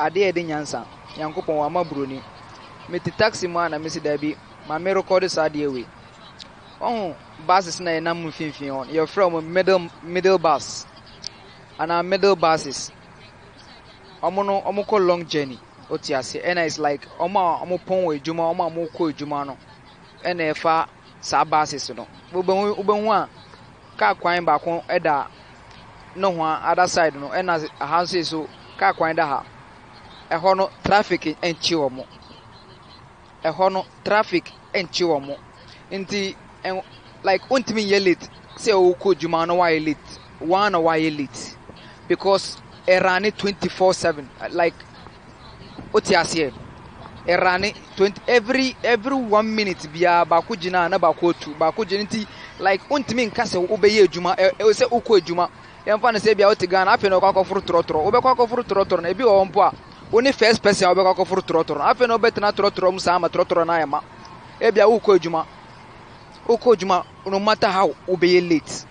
ade ede nyansa yankopon wa mabroni meti taxi mu ana mesi dabi ma me record sa ade we oh buses na enam mfinfin on you're from middle bus and middle buses omo ko long journey otiase and it's like omo pon we ejuma omo ko ejuma no and efa sa buses no ubenhu a ka kwan ba ko eda no ho other side no and as house so ka kwan da ha eho no traffic enchi omo eho no traffic enchi omo nti like untimi ye late say o ko ejuma no why late one or why late because erane 24/7 like otiase erane 20 every 1 minute bia ba ko gina na ba ko tu ba ko gina like untimi nka se obeye adwuma se ukọ adwuma yemfa na se bia otiga na afi na okọ furu trotro obekọ akọ furu trotro na ebi wo mpo a oni first person obekọ akọ furu trotro afi na obetena trotro mu sa ma trotro na yema e bia ukọ adwuma no matter how obeye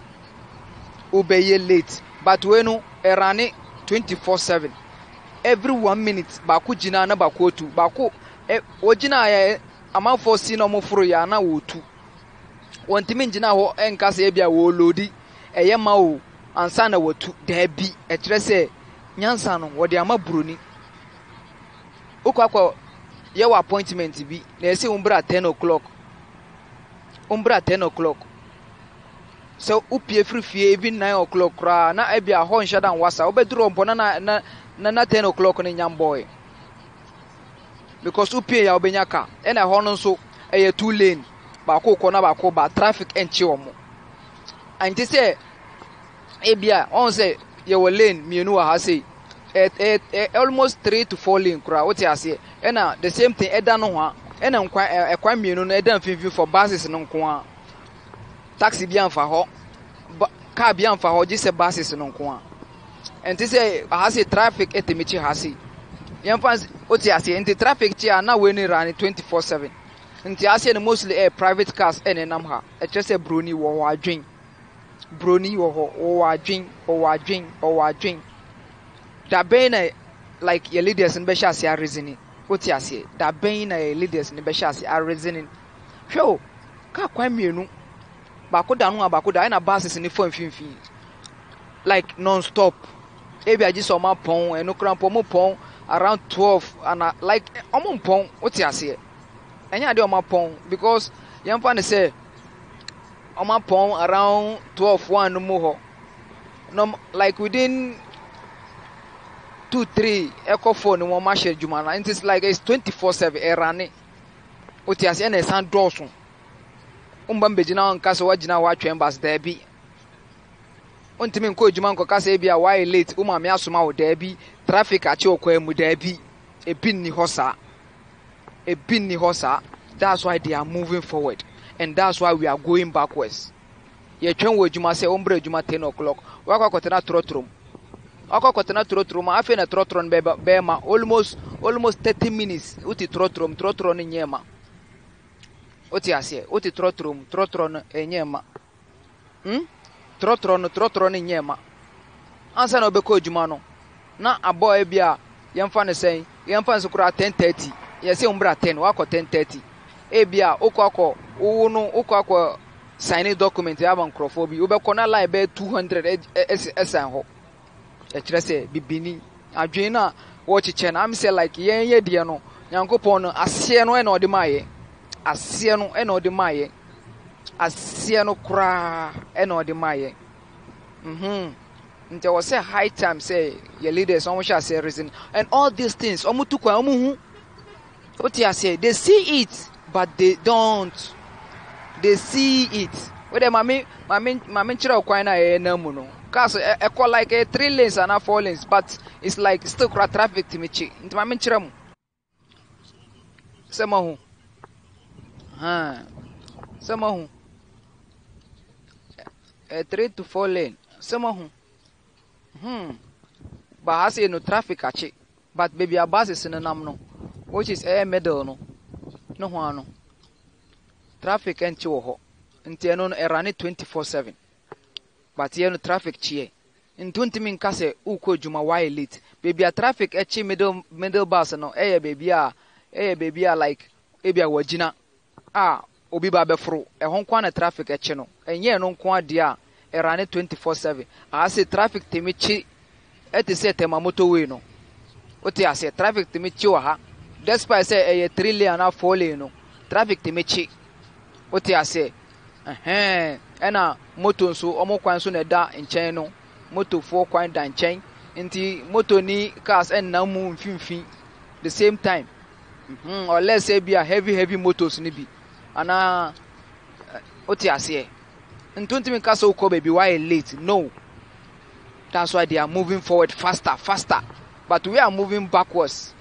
late but we no erane 24/7 every 1 minute ba ko gina na ba ko tu ba ko wogina ya amanfo si na mo furu ya na wo tu wontimi ngina ho enka se bia wo lodi eye ma o ansa na watu da bi ekire se nyansa no wo de amaburoni ukwa ye wa appointment bi na ese umbra 10 o'clock so upie frifie even 9 o'clock kra na ebia ho nhada nwasa obeduro mpo na 10 o'clock ni nyamboy because upie ya obenyaka e na ho no nso eye two lane ba ko na ba ko ba traffic enchi omo anti se ebia on say ye wo lane mienu wa ha say almost 3 to 4 lane kra what you say e na the same thing eda no ho a e na nkwa mienu no eda mfimfim for buses no nko a taxi bi amfa ho car bi amfa ho gise buses no nko a enti say ha say traffic etimichi ha say yemfa what you say enti traffic chi na we ni run 24/7 nti ase no mostly private cars enenam ha e chese broni wo adwen wo adwen da ben na like your leaders in besha ase reasoning oti ase da ben na your leaders in besha ase reasoning hwe ka kwan mienu ba ko da no ba ko da na buses ni fo mfimfin like non stop ebi agi so ma pon eno krampo mo pon around 12 and like omo pon oti ase enya de omo pon because yemfa ne say omo pon around 12 no mo ho no like within 2-3 echo phone one marshal jumana it is like it's 24/7 erane oti ase na san dosun umba jina nka so wagina wa twembas da bi ontimi nko juma nko kasa bia why late uma me asoma wo da bi traffic achi okwa mu da bi ebinni hosa that's why they are moving forward and that's why we are going backwards ye twen wo juma se ombra juma 10 o'clock wa kwatena trotrom akokotena trotrom afi na trotron be ma almost 30 minutes uti trotron nyema uti ase uti trotron enyema trotron nyema ansa na obekọ adwuma no na aboy bia yemfa ne sen yemfa nsukura 10:30 yesi umbra 10 wako 10:30 ebia ukọ sign document ya bankrofobia obekọ na line be 200 esan ho ekire se bibini adwen na wo chiche na am say like yen de no nyankopon no ase no e na ode maye ase no e na ode maye ase no kra e na ode maye nte wo say high time say your leaders almost shall say reason and all these things omutu kwa omuhu what you say they see it but they don't they see it we dem mame chira kwan na e na mu no cars equal like 3 lanes and 4 lanes but it's like still traffic to me nti mame chira mu sema hu sema hu 3 to 4 lane sema hu but I say no traffic achi but baby a bus is in nam no which is middle no ho no traffic enchi wo ho nti eno no erane 24/7 but ye no traffic chie ntuntimi nka sɛ ukɔ dwuma why late baby a traffic echi middle bus no baby a like ebi a wagina obi ba bɛforo ɛho nko na traffic echi no ɛnyɛ no nko ade a ɛrane 24/7 ase traffic temi chi ɛte sɛ tema motorway no wote ase traffic temi chi wɔ ha despite sɛ ɛyɛ 3 lane na 4 lane no traffic temi chi wote ase ɛna moto nso ɔmo kwan so na ɛda nkyɛn no moto for kwan da nkyɛn nti moto ni cars ɛnna mu mfimfin the same time or let's say be a heavy motors ni bi ana wote ase ntuntimi ka so ukɔ baby why late no that's why they are moving forward faster but we are moving backwards